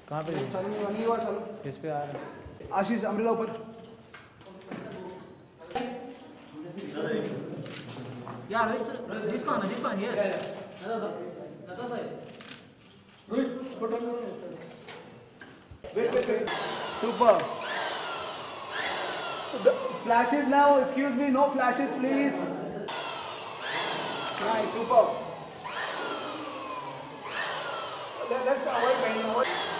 कहाँ पे चालू नहीं हुआ चालू। किस पे आ रहा है? आशीष अम्ब्रेला ऊपर। यार this one here. Wait. Super. The flashes now. Excuse me. No flashes, please. Nice. Super. Let's avoid bending.